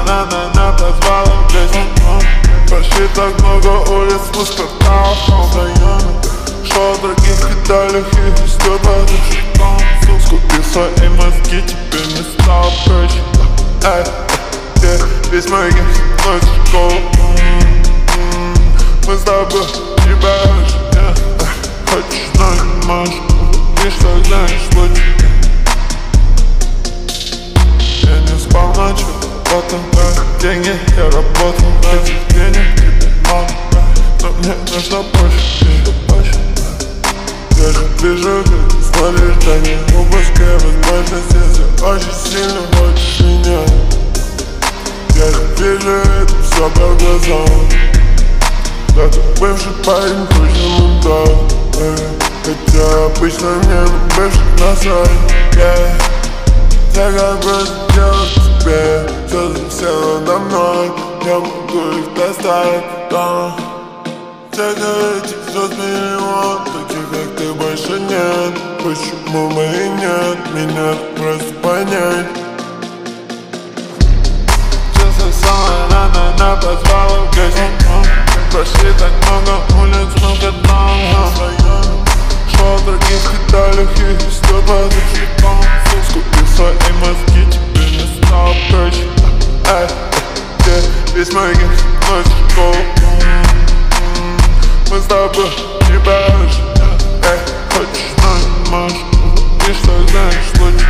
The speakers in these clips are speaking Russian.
она позвала в гости. Прошли так много улиц, мы скатал в районе. Шел в других деталях и растет падающий тон. Скупил свои мозги, теперь не стало проще. Весь мой гейм носит школу. Мы с тобой не боишься. Хочешь, но не можешь. И что знаешь лучше. Я не спал ночью, потом деньги я работал. Этих денег тебе мало, но мне нужно больше. Я же вижу, как смотришь, да не упускай возможность. Если очень сильно хочешь меня, я же вижу это все по глазам. Да ты бывший парень, круче да. Хотя обычно мне на бывших насрать. Я как просто делаю тебе все засела надо мной. Я могу их достать, да. Все говорите, звезд миллион, таких как ты больше нет. Почему бы и нет, меня просто понять. Честно, Сан Ларан, она позвала в гости. Прошли так много улиц, мы в одном. Шел в других деталях и растет падающий тон. Скупил свои мозги, теперь не стало проще. Весь мой гейм носит школу. Мы с тобой не боишься. Хочешь, но не можешь. И что знаешь лучше.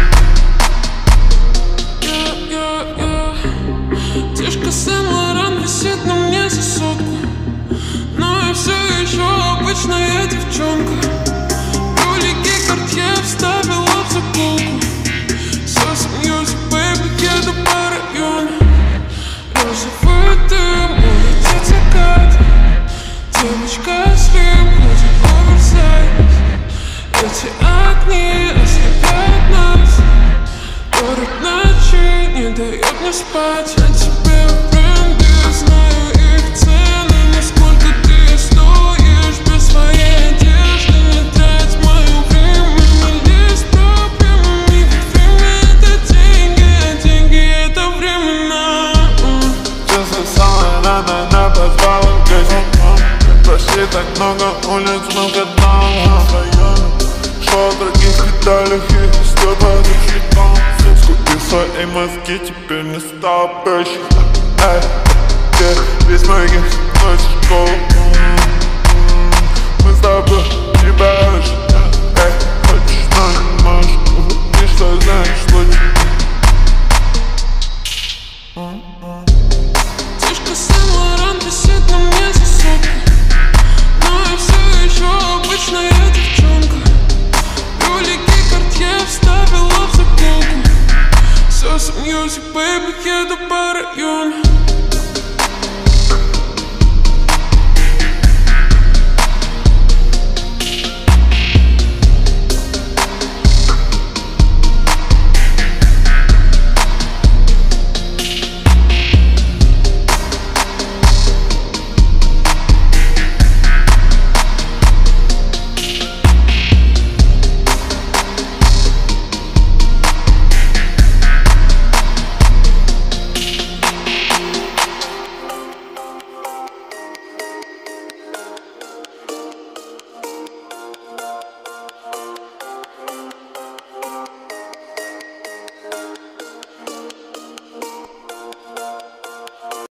Тишка Сан Ларан висит на мне за сотку. Но я все еще обычная девчонка. Брюлики Картье вставила в заколку. Сос мьюзик, бэйби, еду по району. Розовый дым, улетит закат. Девочка слим, ходит оверсайз. Эти огни ослепляют нас. Город ночи не дает мне спать. Я тебе бренды, знаю их цены. Насколько ты стоишь без своей одежды. Не трать мое время, не лезь с проблемами. Ведь время это деньги, а деньги это времена. Честно, Сан Ларан, она позвала в гости. Прошли так много улиц, мы в одном. Шел в других деталях и растет падающий тон. Скупил свои мозги, теперь не стало проще. Весь мой гейм носит школу. Мы с тобой не боишься. Хочешь, но не можешь. И что знаешь лучше. Тишка Сан Ларан висит на мне за сотку. Но я все еще обычная девчонка. Брюлики Картье вставила в заколку. Сос мьюзик, бэйби, еду по району.